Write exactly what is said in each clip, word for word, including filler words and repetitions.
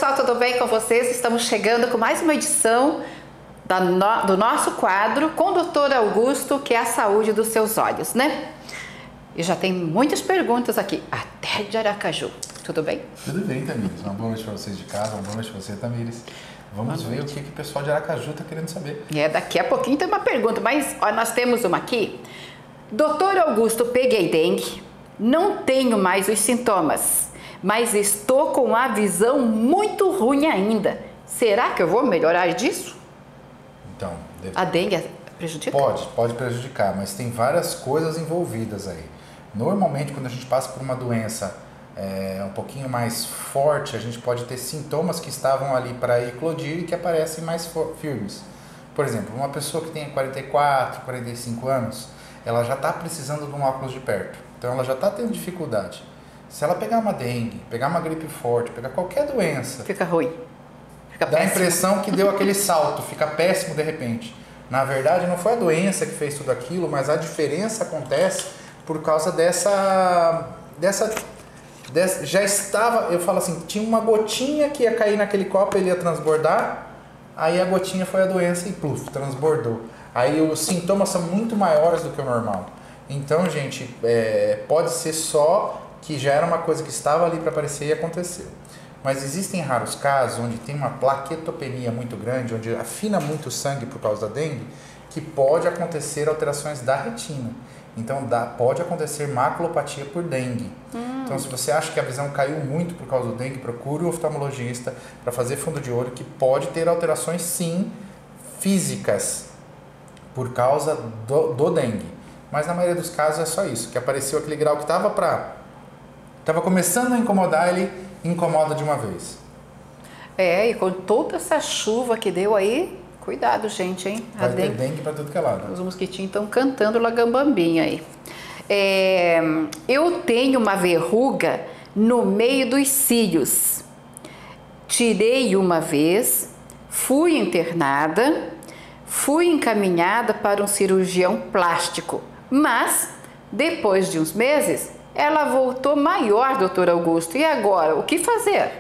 pessoal, tudo bem com vocês? Estamos chegando com mais uma edição da no, do nosso quadro com o doutor Augusto, que é a saúde dos seus olhos, né? E já tem muitas perguntas aqui, até de Aracaju. Tudo bem? Tudo bem, Tamires. Uma boa noite para vocês de casa, uma boa noite para você, Tamires. Vamos ver o que, que o pessoal de Aracaju está querendo saber. É, daqui a pouquinho tem uma pergunta, mas ó, nós temos uma aqui. doutor Augusto, peguei dengue, não tenho mais os sintomas, mas estou com a visão muito ruim ainda. Será que eu vou melhorar disso? Então, deve... A dengue prejudica? Pode, pode prejudicar, mas tem várias coisas envolvidas aí. Normalmente, quando a gente passa por uma doença é, um pouquinho mais forte, a gente pode ter sintomas que estavam ali para eclodir e que aparecem mais firmes. Por exemplo, uma pessoa que tem quarenta e quatro, quarenta e cinco anos, ela já está precisando de um óculos de perto. Então, ela já está tendo dificuldade. Se ela pegar uma dengue, pegar uma gripe forte, pegar qualquer doença... Fica ruim. Fica dá péssimo. a impressão que deu aquele salto, fica péssimo de repente. Na verdade, não foi a doença que fez tudo aquilo, mas a diferença acontece por causa dessa... dessa, dessa já estava, eu falo assim, tinha uma gotinha que ia cair naquele copo, ele ia transbordar, aí a gotinha foi a doença e pluf, transbordou. Aí os sintomas são muito maiores do que o normal. Então, gente, é, pode ser só que já era uma coisa que estava ali para aparecer e aconteceu. Mas existem raros casos onde tem uma plaquetopenia muito grande, onde afina muito o sangue por causa da dengue, que pode acontecer alterações da retina. Então, dá, pode acontecer maculopatia por dengue. Hum. Então, se você acha que a visão caiu muito por causa do dengue, procure o oftalmologista para fazer fundo de olho, que pode ter alterações, sim, físicas, por causa do, do dengue. Mas na maioria dos casos é só isso, que apareceu aquele grau que estava para... estava começando a incomodar, ele incomoda de uma vez. É, e com toda essa chuva que deu aí, cuidado, gente, hein? Vai a ter dengue, dengue para tudo que é lado. Os mosquitinhos estão cantando lagambambinha aí. É, eu tenho uma verruga no meio dos cílios. Tirei uma vez, fui internada, fui encaminhada para um cirurgião plástico, mas depois de uns meses ela voltou maior, doutor Augusto. E agora, o que fazer?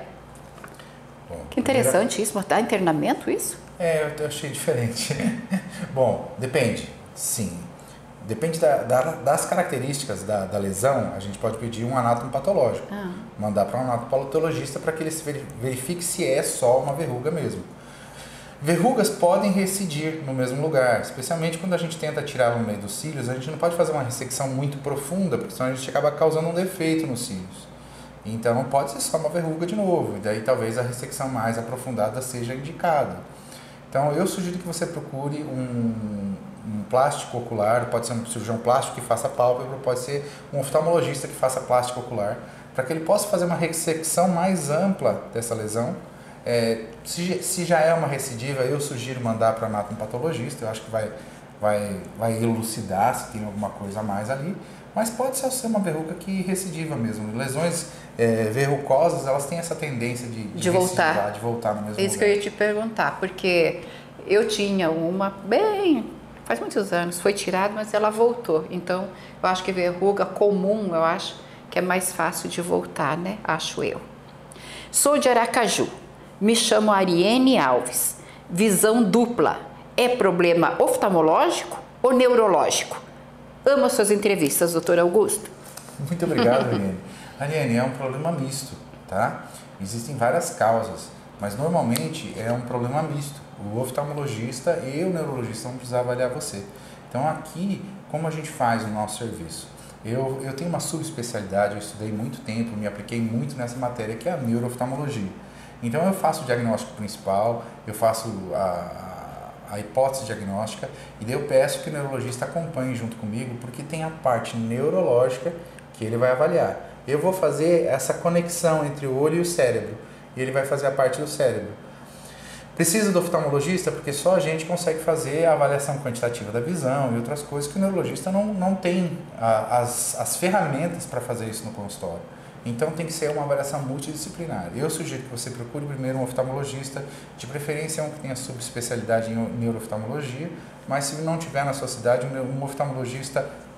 Bom, que interessante primeira... isso, dá internamento isso? É, eu achei diferente. Bom, depende, sim. Depende da, da, das características da, da lesão, a gente pode pedir um anátomo patológico. Ah. Mandar para um anátomo patologista para que ele verifique se é só uma verruga mesmo. Verrugas podem residir no mesmo lugar, especialmente quando a gente tenta tirar no meio dos cílios, a gente não pode fazer uma ressecção muito profunda, porque senão a gente acaba causando um defeito nos cílios. Então pode ser só uma verruga de novo, e daí talvez a ressecção mais aprofundada seja indicada. Então eu sugiro que você procure um, um plástico ocular, pode ser um cirurgião plástico que faça pálpebra, pode ser um oftalmologista que faça plástico ocular, para que ele possa fazer uma ressecção mais ampla dessa lesão. É, se, se já é uma recidiva, eu sugiro mandar para anatomopatologista, eu acho que vai, vai, vai elucidar se tem alguma coisa a mais ali, mas pode ser uma verruga que recidiva mesmo. Lesões é, verrucosas, elas têm essa tendência de, de, de voltar, de voltar no mesmo é isso lugar. Que eu ia te perguntar, porque eu tinha uma bem, faz muitos anos, foi tirada, mas ela voltou, então eu acho que verruga comum, eu acho que é mais fácil de voltar, né? Acho eu. Sou de Aracaju. Me chamo Ariene Alves. Visão dupla. É problema oftalmológico ou neurológico? Amo suas entrevistas, doutor Augusto. Muito obrigado, Ariene. Ariene, é um problema misto, tá? Existem várias causas, mas normalmente é um problema misto. O oftalmologista e o neurologista vão precisar avaliar você. Então aqui, como a gente faz o nosso serviço? Eu, eu tenho uma subespecialidade, eu estudei muito tempo, me apliquei muito nessa matéria, que é a neurooftalmologia. Então eu faço o diagnóstico principal, eu faço a, a hipótese diagnóstica e daí eu peço que o neurologista acompanhe junto comigo, porque tem a parte neurológica que ele vai avaliar. Eu vou fazer essa conexão entre o olho e o cérebro e ele vai fazer a parte do cérebro. Precisa do oftalmologista porque só a gente consegue fazer a avaliação quantitativa da visão e outras coisas que o neurologista não, não tem a, as, as ferramentas para fazer isso no consultório. Então tem que ser uma avaliação multidisciplinar. Eu sugiro que você procure primeiro um oftalmologista, de preferência um que tenha subespecialidade em neurooftalmologia, mas se não tiver na sua cidade, um oftalmologista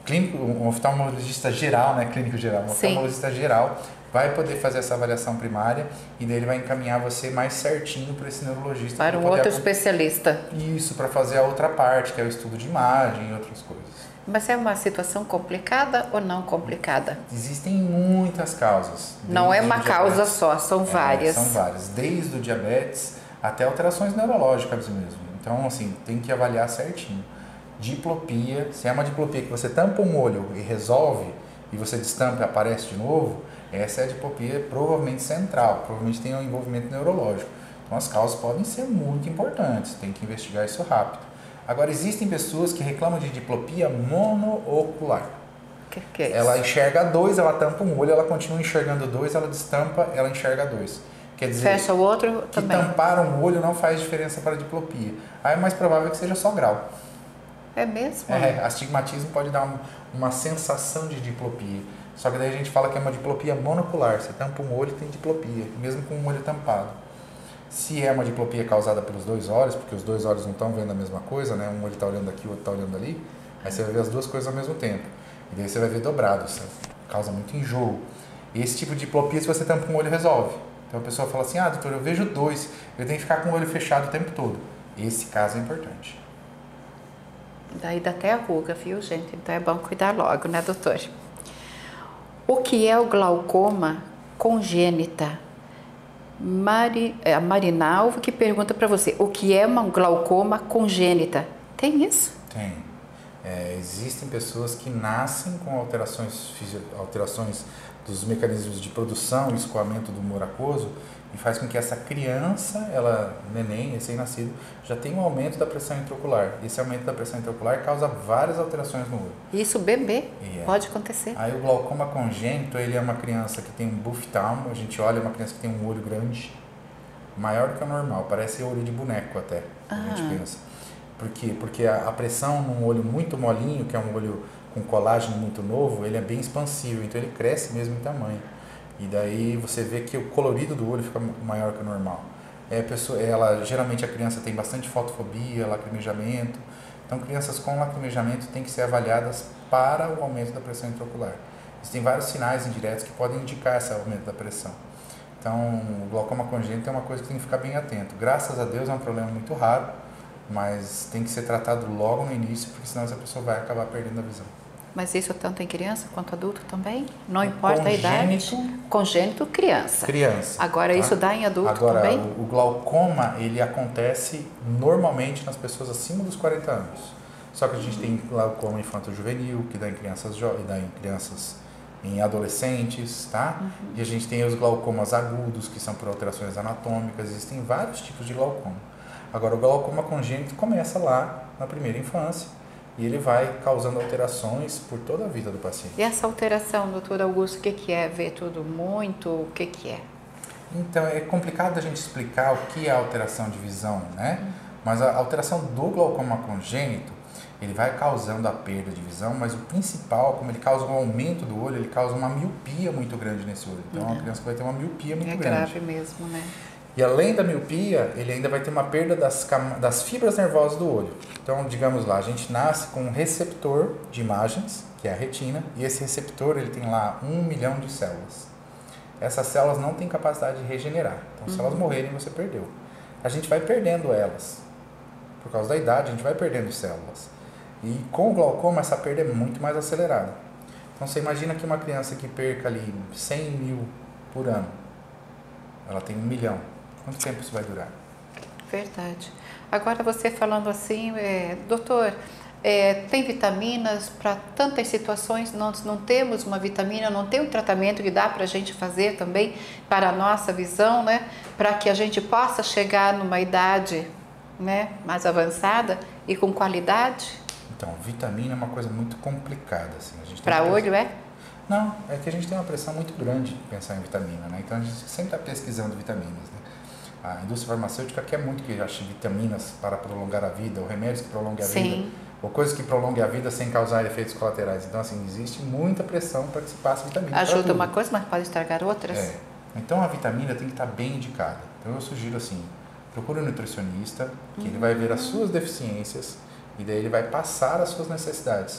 clínico, um oftalmologista geral, né? Clínico geral, um Sim. oftalmologista geral vai poder fazer essa avaliação primária e daí ele vai encaminhar você mais certinho para esse neurologista. Para um poder outro acom- especialista. Isso, para fazer a outra parte, que é o estudo de imagem e outras coisas. Mas é uma situação complicada ou não complicada? Existem muitas causas. Não é desde uma o causa diabetes- só, são É, várias. são várias, desde o diabetes até alterações neurológicas mesmo. Então, assim, tem que avaliar certinho. Diplopia, se é uma diplopia que você tampa um olho e resolve, e você destampa e aparece de novo, essa é a diplopia provavelmente central, provavelmente tem um envolvimento neurológico. Então, as causas podem ser muito importantes, tem que investigar isso rápido. Agora, existem pessoas que reclamam de diplopia monoocular. O que, que é isso? Ela enxerga dois, ela tampa um olho, ela continua enxergando dois, ela destampa, ela enxerga dois. Quer dizer, Fecha o outro que também. tampar um olho não faz diferença para a diplopia. Aí é mais provável que seja só grau. É mesmo? É, astigmatismo pode dar uma, uma sensação de diplopia. Só que daí a gente fala que é uma diplopia monocular. Você tampa um olho e tem diplopia, mesmo com um olho tampado. Se é uma diplopia causada pelos dois olhos, porque os dois olhos não estão vendo a mesma coisa, né? Um olho está olhando aqui, o outro está olhando ali, aí você vai ver as duas coisas ao mesmo tempo. E daí você vai ver dobrado, isso causa muito enjoo. E esse tipo de diplopia, se você tampa um olho, resolve. Então a pessoa fala assim, ah, doutor, eu vejo dois, eu tenho que ficar com o olho fechado o tempo todo. Esse caso é importante. Daí dá até a ruga, viu, gente? Então é bom cuidar logo, né, doutor? O que é o glaucoma congênita? Mari, é a Marinalvo que pergunta para você, o que é uma glaucoma congênita? Tem isso? Tem. É, existem pessoas que nascem com alterações, fisio- alterações dos mecanismos de produção e escoamento do humor aquoso e faz com que essa criança, ela, neném, recém-nascido, já tenha um aumento da pressão intraocular. Esse aumento da pressão intraocular causa várias alterações no olho. Isso, bebê, E é. pode acontecer. Aí o glaucoma congênito, ele é uma criança que tem um buftalmo, a gente olha, é uma criança que tem um olho grande, maior do que o normal, parece olho de boneco até, a gente Ah. pensa. Por quê? Porque a, a pressão num olho muito molinho, que é um olho com colágeno muito novo, ele é bem expansivo, então ele cresce mesmo em tamanho. E daí você vê que o colorido do olho fica maior que o normal. É, a pessoa, ela, geralmente a criança tem bastante fotofobia, lacrimejamento. Então crianças com lacrimejamento têm que ser avaliadas para o aumento da pressão intraocular. Existem vários sinais indiretos que podem indicar esse aumento da pressão. Então o glaucoma congênito é uma coisa que tem que ficar bem atento. Graças a Deus é um problema muito raro, mas tem que ser tratado logo no início, porque senão essa pessoa vai acabar perdendo a visão. Mas isso tanto em criança quanto adulto também? Não importa a Congênito- idade? Congênito, criança. Criança. Agora, tá? isso dá em adulto Agora, também? o, o glaucoma, ele acontece normalmente nas pessoas acima dos quarenta anos. Só que a gente tem glaucoma infanto-juvenil, que dá em crianças jo- dá em crianças em adolescentes, tá? Uhum. E a gente tem os glaucomas agudos, que são por alterações anatômicas, existem vários tipos de glaucoma. Agora, o glaucoma congênito começa lá na primeira infância e ele vai causando alterações por toda a vida do paciente. E essa alteração, doutor Augusto, o que, que é? Ver tudo muito? O que, que é? Então, é complicado a gente explicar o que é a alteração de visão, né? Mas a alteração do glaucoma congênito, ele vai causando a perda de visão, mas o principal, como ele causa um aumento do olho, ele causa uma miopia muito grande nesse olho. Então, é uma criança que vai ter uma miopia muito É grande. grave mesmo, né? E além da miopia, ele ainda vai ter uma perda das, cam- das fibras nervosas do olho. Então, digamos lá, a gente nasce com um receptor de imagens, que é a retina, e esse receptor ele tem lá um milhão de células. Essas células não têm capacidade de regenerar. Então, se elas morrerem, você perdeu. A gente vai perdendo elas. Por causa da idade, a gente vai perdendo células. E com o glaucoma, essa perda é muito mais acelerada. Então, você imagina que uma criança que perca ali cem mil por ano, ela tem um milhão. Quanto tempo isso vai durar? Verdade. Agora você falando assim, é, doutor, é, tem vitaminas para tantas situações, nós não temos uma vitamina, não tem um tratamento que dá para a gente fazer também para a nossa visão, né? Para que a gente possa chegar numa idade, né, mais avançada e com qualidade? Então, vitamina é uma coisa muito complicada. Assim. A gente tem Para uma olho, é? Não, é que a gente tem uma pressão muito grande de pensar em vitamina, né? Então a gente sempre está pesquisando vitaminas, né? A indústria farmacêutica quer muito que ache vitaminas para prolongar a vida, ou remédios que prolonguem a Sim. vida, ou coisas que prolonguem a vida sem causar efeitos colaterais. Então, assim, existe muita pressão para que se passe vitamina. pra Ajuda tudo. uma coisa, mas pode estragar outras? É. Então a vitamina tem que estar bem indicada. Então eu sugiro assim, procure um nutricionista, que ele vai ver as suas deficiências e daí ele vai passar as suas necessidades.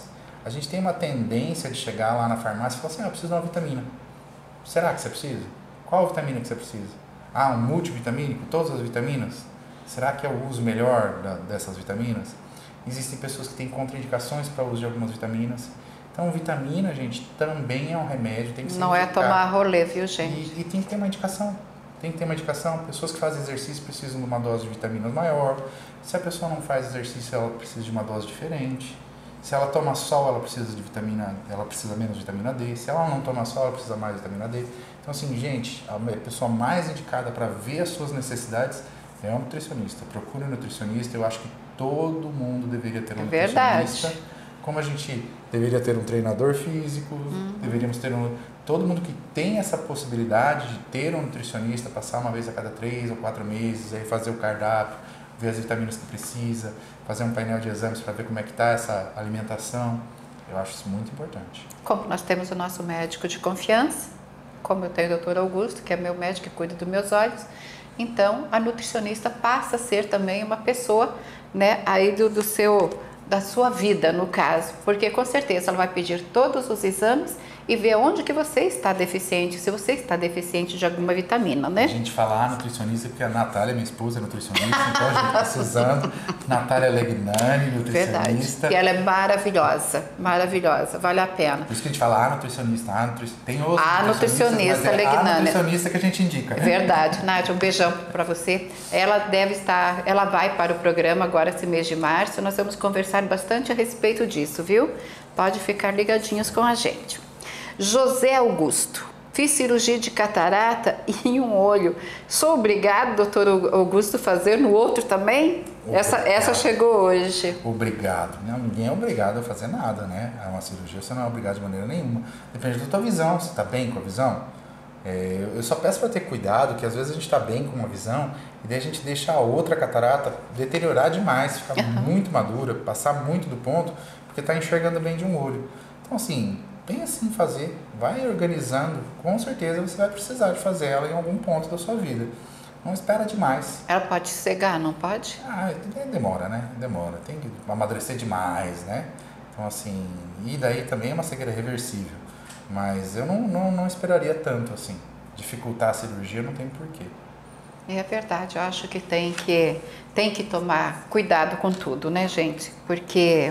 A gente tem uma tendência de chegar lá na farmácia e falar assim, ah, eu preciso de uma vitamina. Será que você precisa? Qual vitamina que você precisa? Ah, um multivitamínico? Todas as vitaminas? Será que é o uso melhor da, dessas vitaminas? Existem pessoas que têm contraindicações para o uso de algumas vitaminas. Então, vitamina, gente, também é um remédio, tem que ser Não indicado. é tomar rolê, viu, gente? E, e tem que ter uma indicação. Tem que ter uma indicação. Pessoas que fazem exercício precisam de uma dose de vitaminas maior. Se a pessoa não faz exercício, ela precisa de uma dose diferente. Se ela toma sol, ela precisa de vitamina, ela precisa menos de vitamina D. Se ela não toma sol, ela precisa mais de vitamina D. Então, assim, gente, a pessoa mais indicada para ver as suas necessidades é um nutricionista. Procure um nutricionista. Eu acho que todo mundo deveria ter um Verdade. nutricionista. Como a gente deveria ter um treinador físico, uhum. deveríamos ter um... Todo mundo que tem essa possibilidade de ter um nutricionista, passar uma vez a cada três ou quatro meses, aí fazer o cardápio, ver as vitaminas que precisa, fazer um painel de exames para ver como é que está essa alimentação. Eu acho isso muito importante. Como nós temos o nosso médico de confiança, como eu tenho o doutor Augusto, que é meu médico que cuida dos meus olhos, então a nutricionista passa a ser também uma pessoa, né, aí do, do seu... da sua vida, no caso, porque com certeza ela vai pedir todos os exames e ver onde que você está deficiente, se você está deficiente de alguma vitamina, né? A gente fala ah, nutricionista porque a Natália, minha esposa, é nutricionista, então a gente está precisando. Natália Legnani, nutricionista. Verdade. E ela é maravilhosa, maravilhosa, vale a pena. Por isso que a gente fala ah, nutricionista, ah, nutricionista. Tem outros a nutricionista Legnani. É a nutricionista que a gente indica. Né? Verdade, Nádia, um beijão para você. Ela deve estar, ela vai para o programa agora esse mês de março, nós vamos conversar bastante a respeito disso, viu? Pode ficar ligadinhos com a gente. José Augusto, fiz cirurgia de catarata em um olho. Sou obrigado, doutor Augusto, fazer no outro também? Essa, essa chegou hoje. Obrigado. Não, ninguém é obrigado a fazer nada, né? É uma cirurgia, você não é obrigado de maneira nenhuma. Depende da tua visão, você está bem com a visão? É, eu só peço para ter cuidado, que às vezes a gente está bem com uma visão e daí a gente deixa a outra catarata deteriorar demais, ficar uhum. muito madura, passar muito do ponto, porque está enxergando bem de um olho. Então, assim, pensa em fazer, vai organizando, com certeza você vai precisar de fazer ela em algum ponto da sua vida. Não espera demais. Ela pode cegar, não pode? Ah, demora, né? Demora. Tem que amadurecer demais, né? Então, assim, e daí também é uma cegueira reversível. Mas eu não, não, não esperaria tanto, assim. Dificultar a cirurgia não tem porquê. É verdade, eu acho que tem que, tem que tomar cuidado com tudo, né, gente? Porque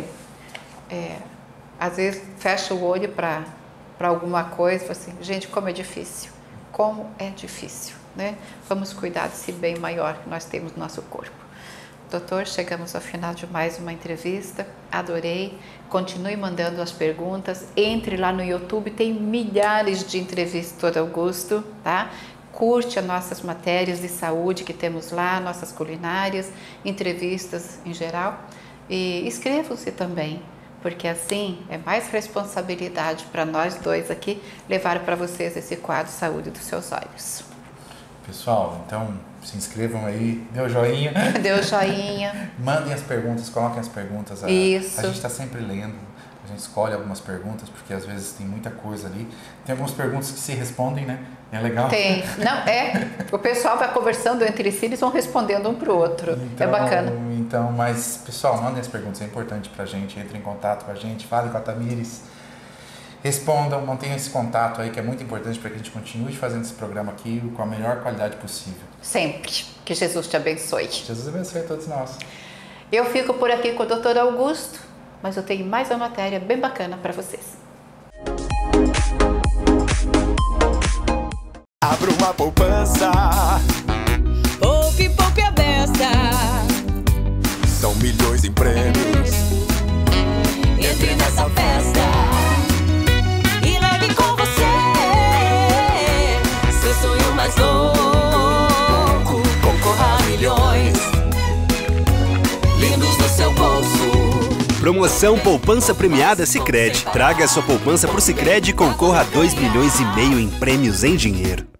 é, às vezes fecha o olho para para alguma coisa, assim, gente, como é difícil. Como é difícil, né? Vamos cuidar desse bem maior que nós temos no nosso corpo. Doutor, chegamos ao final de mais uma entrevista, adorei, continue mandando as perguntas, entre lá no YouTube, tem milhares de entrevistas, doutor Augusto, tá? Curte as nossas matérias de saúde que temos lá, nossas culinárias, entrevistas em geral e inscrevam-se também, porque assim é mais responsabilidade para nós dois aqui levar para vocês esse quadro Saúde dos Seus Olhos. Pessoal, então se inscrevam aí, dê o joinha. Dê o joinha. Mandem as perguntas, coloquem as perguntas. A, Isso. A gente está sempre lendo, a gente escolhe algumas perguntas, porque às vezes tem muita coisa ali. Tem algumas perguntas que se respondem, né? É legal. Tem. Não, é. O pessoal vai conversando entre si, eles vão respondendo um para o outro. Então, é bacana. Então, mas, pessoal, mandem as perguntas, é importante pra gente. Entrem em contato com a gente, falem com a Tamires. Respondam, mantenham esse contato aí, que é muito importante para que a gente continue fazendo esse programa aqui com a melhor qualidade possível. Sempre. Que Jesus te abençoe. Jesus abençoe a todos nós. Eu fico por aqui com o doutor Augusto, mas eu tenho mais uma matéria bem bacana para vocês. Abra uma poupança. Poupe, poupe a beça. São milhões em prêmios. Entre nessa festa e leve com você seu sonho mais louco. Concorra a milhões lindos no seu bolso. Promoção Poupança Premiada Sicredi. Traga sua poupança pro Sicredi e concorra a dois milhões e meio em prêmios em dinheiro.